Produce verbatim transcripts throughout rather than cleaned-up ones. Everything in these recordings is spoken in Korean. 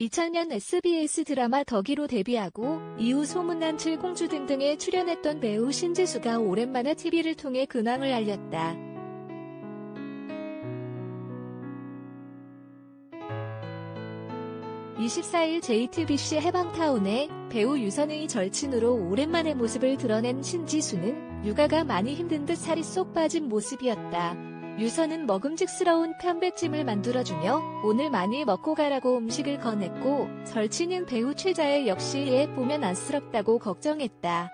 이천 년 에스비에스 드라마 덕이로 데뷔하고 이후 소문난 칠공주 등등에 출연했던 배우 신지수가 오랜만에 티비를 통해 근황을 알렸다. 이십사일 제이티비씨 해방타운에 배우 유선의 절친으로 오랜만에 모습을 드러낸 신지수는 육아가 많이 힘든 듯 살이 쏙 빠진 모습이었다. 유선은 먹음직스러운 편백찜을 만들어주며 오늘 많이 먹고 가라고 음식을 건넸고, 절친인 배우 최자혜 역시 얘 보면 안쓰럽다고 걱정했다.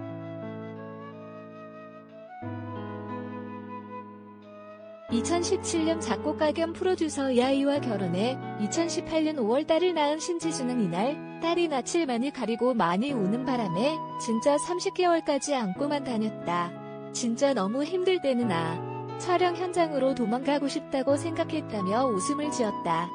이천십칠년 작곡가 겸 프로듀서 이아이와 결혼해 이천십팔년 오월 딸을 낳은 신지수는 이날 딸이 낯을 많이 가리고 많이 우는 바람에 진짜 삼십 개월까지 안고만 다녔다. 진짜 너무 힘들 때는 아. 촬영 현장으로 도망가고 싶다고 생각했다며 웃음을 지었다.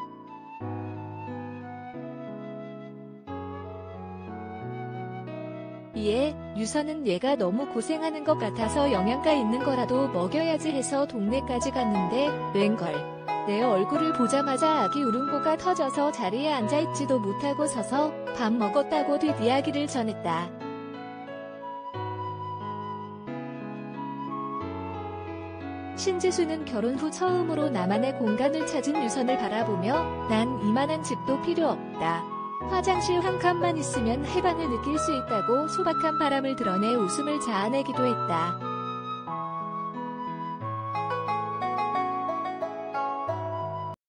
이에 유선은 얘가 너무 고생하는 것 같아서 영양가 있는 거라도 먹여야지 해서 동네까지 갔는데 웬걸. 내 얼굴을 보자마자 아기 울음보가 터져서 자리에 앉아있지도 못하고 서서 밥 먹었다고 뒷이야기를 전했다. 신지수는 결혼 후 처음으로 나만의 공간을 찾은 유선을 바라보며 난 이만한 집도 필요 없다. 화장실 한 칸만 있으면 해방을 느낄 수 있다고 소박한 바람을 드러내 웃음을 자아내기도 했다.